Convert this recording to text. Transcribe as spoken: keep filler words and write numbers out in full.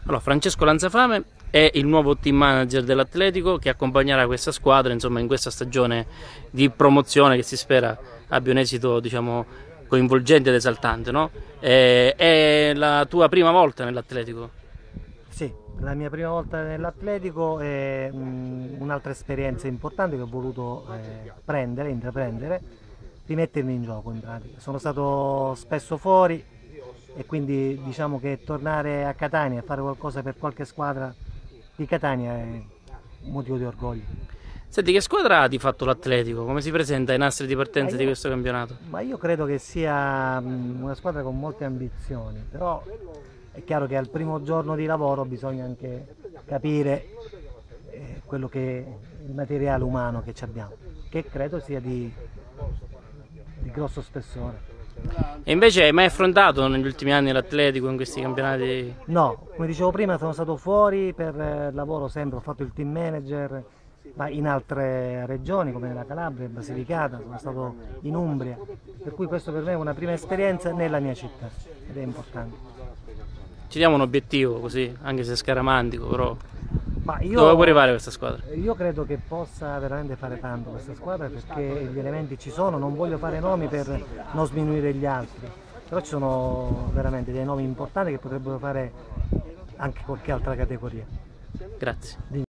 Allora, Francesco Lanzafame è il nuovo team manager dell'Atletico che accompagnerà questa squadra, insomma, in questa stagione di promozione che si spera abbia un esito, diciamo, coinvolgente ed esaltante, no? È, è la tua prima volta nell'Atletico? Sì, la mia prima volta nell'Atletico è mm, un'altra esperienza importante che ho voluto eh, prendere, intraprendere, rimettermi in gioco in pratica. Sono stato spesso fuori e quindi diciamo che tornare a Catania e fare qualcosa per qualche squadra di Catania è un motivo di orgoglio. Senti, che squadra ha di fatto l'Atletico? Come si presenta ai nastri di Ma partenza di io, questo campionato? ma io credo che sia mm, una squadra con molte ambizioni, però è chiaro che al primo giorno di lavoro bisogna anche capire eh, quello che il materiale umano che ci abbiamo, che credo sia di, di grosso spessore. E invece hai mai affrontato negli ultimi anni l'Atletico in questi campionati? No, come dicevo prima, sono stato fuori per eh, lavoro sempre, ho fatto il team manager ma in altre regioni come nella Calabria, Basilicata, sono stato in Umbria, per cui questo per me è una prima esperienza nella mia città ed è importante. Ci diamo un obiettivo così, anche se scaramantico, però Ma dove può io, arrivare questa squadra? io credo che possa veramente fare tanto questa squadra perché gli elementi ci sono, non voglio fare nomi per non sminuire gli altri, però ci sono veramente dei nomi importanti che potrebbero fare anche qualche altra categoria. Grazie.